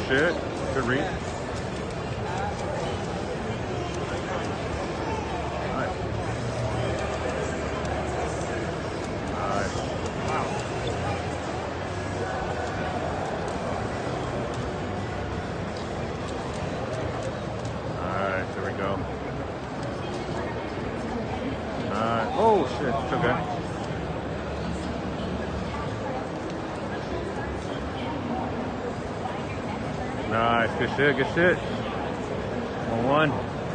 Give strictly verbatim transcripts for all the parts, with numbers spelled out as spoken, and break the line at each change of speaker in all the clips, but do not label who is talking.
shit. Good read. Nice. Nice. Wow. Alright, there we go. Alright. Oh shit, it's okay. Nice, good shit, good shit. One one.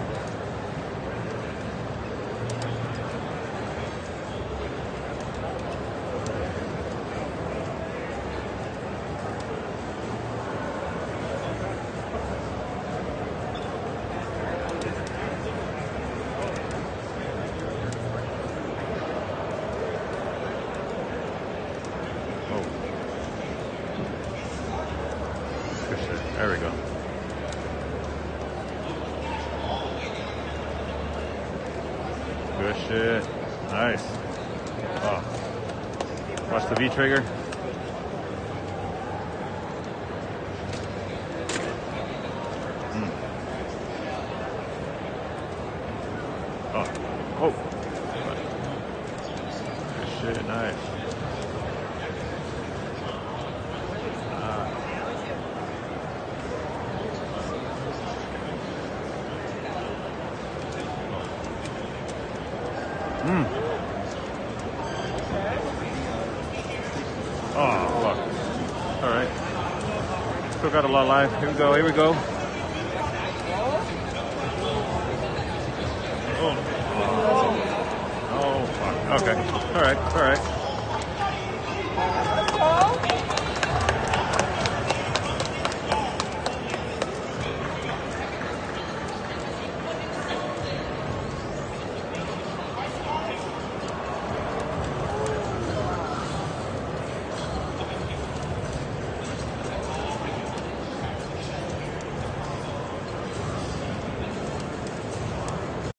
Oh. Good shit. There we go. Good shit. Nice. Oh. Watch the V trigger. Mm. Oh. Oh. Good shit. Nice. Ah. Mm. Oh, fuck. All right. Still got a lot of life. Here we go. Here we go. Oh. Oh, fuck. Okay. All right. All right.